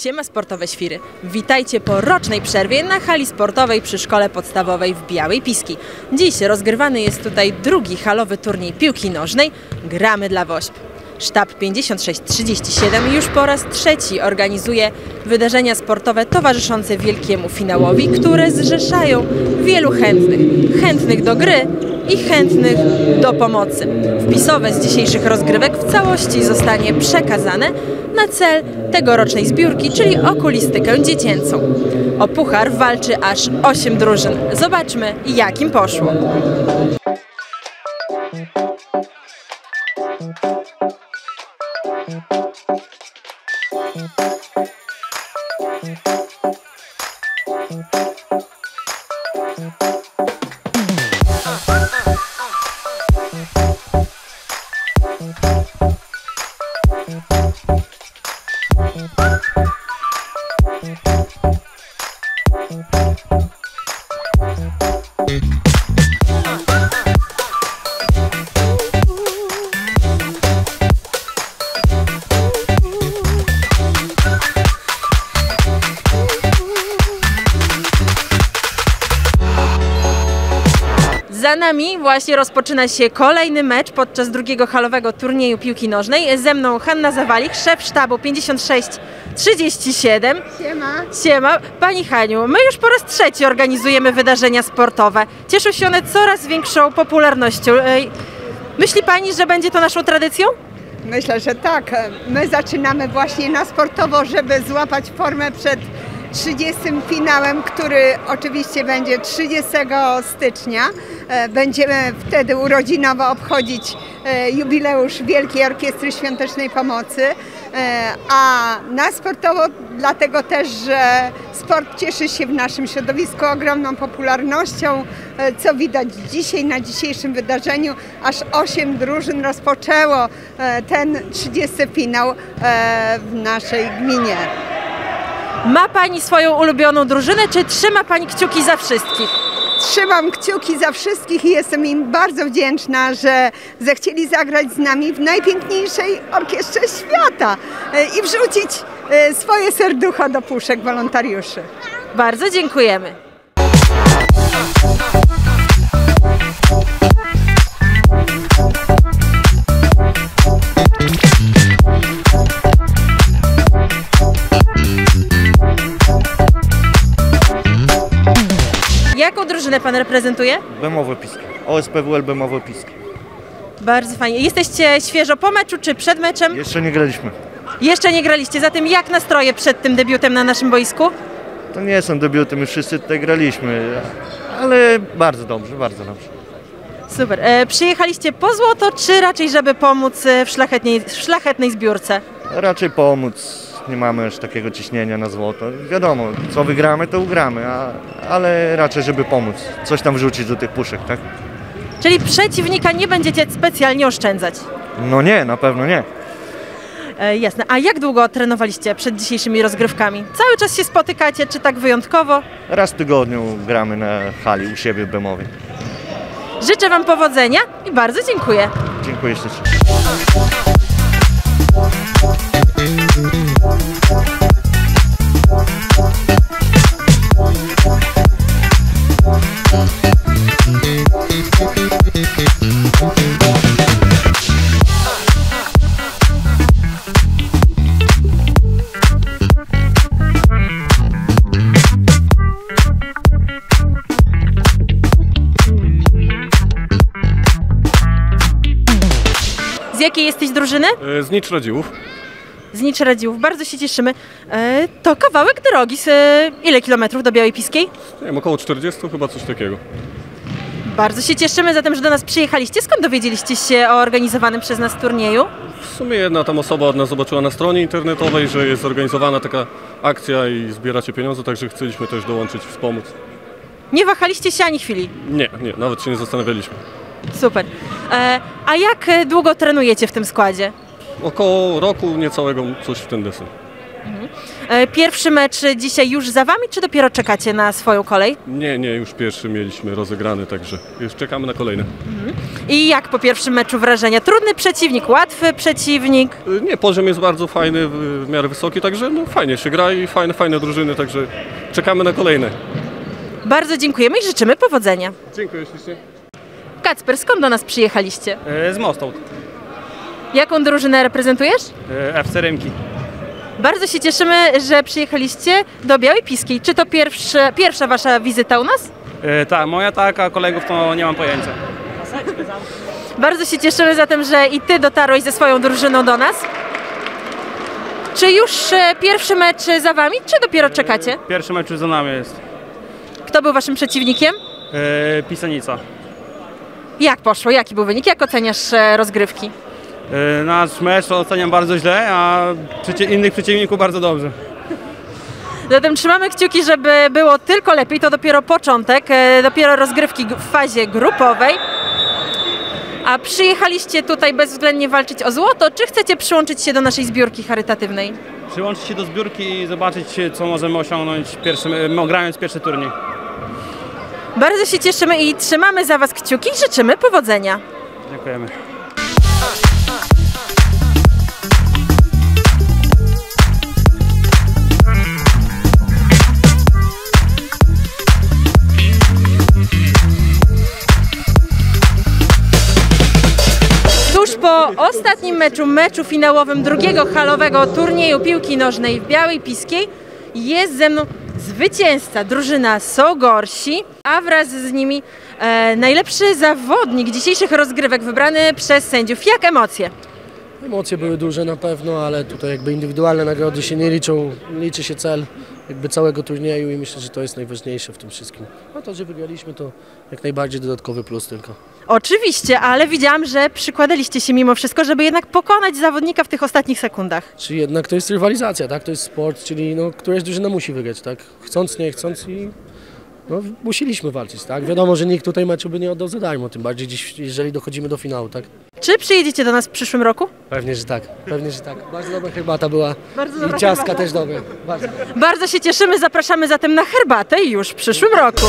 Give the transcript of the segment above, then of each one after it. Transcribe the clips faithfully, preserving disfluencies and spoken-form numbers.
Siema sportowe świry. Witajcie po rocznej przerwie na hali sportowej przy Szkole Podstawowej w Białej Piski. Dziś rozgrywany jest tutaj drugi halowy turniej piłki nożnej Gramy dla Wośp. Sztab pięćdziesiąt sześć trzydzieści siedem już po raz trzeci organizuje wydarzenia sportowe towarzyszące wielkiemu finałowi, które zrzeszają wielu chętnych. Chętnych do gry i chętnych do pomocy. Wpisowe z dzisiejszych rozgrywek w całości zostanie przekazane na cel tegorocznej zbiórki, czyli okulistykę dziecięcą. O puchar walczy aż osiem drużyn. Zobaczmy, jak im poszło. Za nami właśnie rozpoczyna się kolejny mecz podczas drugiego halowego turnieju piłki nożnej. Ze mną Hanna Zawalik, szef sztabu pięćdziesiąt sześć trzydzieści siedem. Siema. Siema. Pani Haniu, my już po raz trzeci organizujemy wydarzenia sportowe. Cieszą się one coraz większą popularnością. Myśli Pani, że będzie to naszą tradycją? Myślę, że tak. My zaczynamy właśnie na sportowo, żeby złapać formę przed trzydziestym finałem, który oczywiście będzie trzydziestego stycznia. Będziemy wtedy urodzinowo obchodzić jubileusz Wielkiej Orkiestry Świątecznej Pomocy, a na sportowo dlatego też, że sport cieszy się w naszym środowisku ogromną popularnością, co widać dzisiaj na dzisiejszym wydarzeniu. Aż osiem drużyn rozpoczęło ten trzydziesty finał w naszej gminie. Ma Pani swoją ulubioną drużynę, czy trzyma Pani kciuki za wszystkich? Trzymam kciuki za wszystkich i jestem im bardzo wdzięczna, że zechcieli zagrać z nami w najpiękniejszej orkiestrze świata i wrzucić swoje serducha do puszek wolontariuszy. Bardzo dziękujemy. Jaką drużynę Pan reprezentuje? Bemowo Piski. O S P W L Bemowo Piski. Bardzo fajnie. Jesteście świeżo po meczu czy przed meczem? Jeszcze nie graliśmy. Jeszcze nie graliście. Zatem jak nastroje przed tym debiutem na naszym boisku? To nie są debiuty, my wszyscy tutaj graliśmy, ale bardzo dobrze, bardzo dobrze. Super. E, przyjechaliście po złoto, czy raczej żeby pomóc w szlachetnej, w szlachetnej zbiórce? Raczej pomóc. Nie mamy już takiego ciśnienia na złoto. Wiadomo, co wygramy, to ugramy, a, ale raczej, żeby pomóc. Coś tam wrzucić do tych puszek, tak? Czyli przeciwnika nie będziecie specjalnie oszczędzać? No nie, na pewno nie. E, jasne. A jak długo trenowaliście przed dzisiejszymi rozgrywkami? Cały czas się spotykacie, czy tak wyjątkowo? Raz w tygodniu gramy na hali u siebie w Bemowie. Życzę Wam powodzenia i bardzo dziękuję. Dziękuję ślicznie. Z jakiej jesteś drużyny? Z Nicz Radziłów. Z Nicz Radziłów. Bardzo się cieszymy. E, to kawałek drogi. Z, e, ile kilometrów do Białej Piskiej? Nie wiem, około czterdziestu, chyba coś takiego. Bardzo się cieszymy zatem, że do nas przyjechaliście. Skąd dowiedzieliście się o organizowanym przez nas turnieju? W sumie jedna tam osoba od nas zobaczyła na stronie internetowej, że jest organizowana taka akcja i zbieracie pieniądze, także chcieliśmy też dołączyć, wspomóc. Nie wahaliście się ani chwili? Nie, nie, nawet się nie zastanawialiśmy. Super. E, a jak długo trenujecie w tym składzie? Około roku niecałego, coś w ten deseń. Mhm. E, Pierwszy mecz dzisiaj już za Wami, czy dopiero czekacie na swoją kolej? Nie, nie, już pierwszy mieliśmy rozegrany, także już czekamy na kolejne. I jak po pierwszym meczu wrażenia? Trudny przeciwnik, łatwy przeciwnik? Y, Nie, poziom jest bardzo fajny, w w miarę wysoki, także no, fajnie się gra i fajne, fajne drużyny, także czekamy na kolejne. Bardzo dziękujemy i życzymy powodzenia. Dziękuję ślicznie. Kacper, skąd do nas przyjechaliście? E, Z Mostołt, Jaką drużynę reprezentujesz? e, F C Rymki. Bardzo się cieszymy, że przyjechaliście do Białej Piskiej. Czy to pierwsze, pierwsza Wasza wizyta u nas? E, Tak, moja tak, a kolegów to nie mam pojęcia. Bardzo się cieszymy zatem, że i Ty dotarłeś ze swoją drużyną do nas. Czy już e, pierwszy mecz za Wami, czy dopiero czekacie? Pierwszy mecz już za nami jest. Kto był Waszym przeciwnikiem? E, Pisanica. Jak poszło? Jaki był wynik? Jak oceniasz e, rozgrywki? E, Nasz mecz to oceniam bardzo źle, a przeci- innych przeciwników bardzo dobrze. Zatem trzymamy kciuki, żeby było tylko lepiej. To dopiero początek, e, dopiero rozgrywki g- w fazie grupowej. A przyjechaliście tutaj bezwzględnie walczyć o złoto, czy chcecie przyłączyć się do naszej zbiórki charytatywnej? Przyłączyć się do zbiórki i zobaczyć, co możemy osiągnąć pierwszym, e, grając pierwszy turniej. Bardzo się cieszymy i trzymamy za Was kciuki i życzymy powodzenia. Dziękujemy. Tuż po ostatnim meczu, meczu finałowym drugiego halowego turnieju piłki nożnej w Białej Piskiej jest ze mną zwycięzca, drużyna Są Gorsi, a wraz z nimi e, najlepszy zawodnik dzisiejszych rozgrywek wybrany przez sędziów. Jak emocje? Emocje były duże na pewno, ale tutaj jakby indywidualne nagrody się nie liczą, liczy się cel jakby całego turnieju i myślę, że to jest najważniejsze w tym wszystkim. A to, że wygraliśmy, to jak najbardziej dodatkowy plus tylko. Oczywiście, ale widziałam, że przykładaliście się mimo wszystko, żeby jednak pokonać zawodnika w tych ostatnich sekundach. Czy jednak to jest rywalizacja, tak? To jest sport, czyli no, któraś drużyna musi wygrać, tak? Chcąc, nie chcąc i no, musieliśmy walczyć, tak? Wiadomo, że nikt tutaj meczu by nie oddał za darmo, tym bardziej dziś, jeżeli dochodzimy do finału, tak? Czy przyjedziecie do nas w przyszłym roku? Pewnie, że tak, pewnie, że tak. Bardzo dobra herbata była Bardzo dobra i ciastka herbata. też dobre. Bardzo. Bardzo się cieszymy, zapraszamy zatem na herbatę już w przyszłym roku.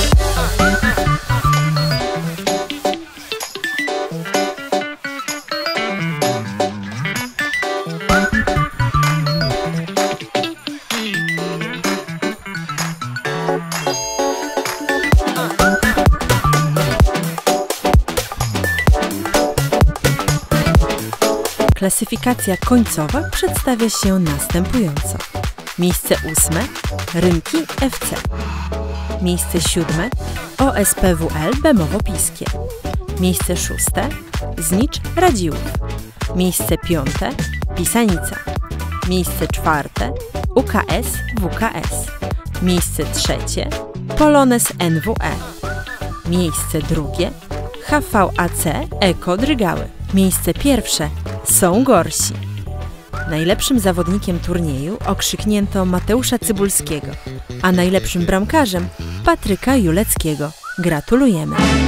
Klasyfikacja końcowa przedstawia się następująco. Miejsce ósme Rymki F C. Miejsce siódme O S P W L Bemowo-Piskie. Miejsce szóste Znicz Radziłów. Miejsce piąte Pisanica. Miejsce czwarte U K S W K S. Miejsce trzecie Polones N W E. Miejsce drugie H V A C Eko Drygały. Miejsce pierwsze Są Gorsi. Najlepszym zawodnikiem turnieju okrzyknięto Mateusza Cybulskiego, a najlepszym bramkarzem Patryka Juleckiego. Gratulujemy!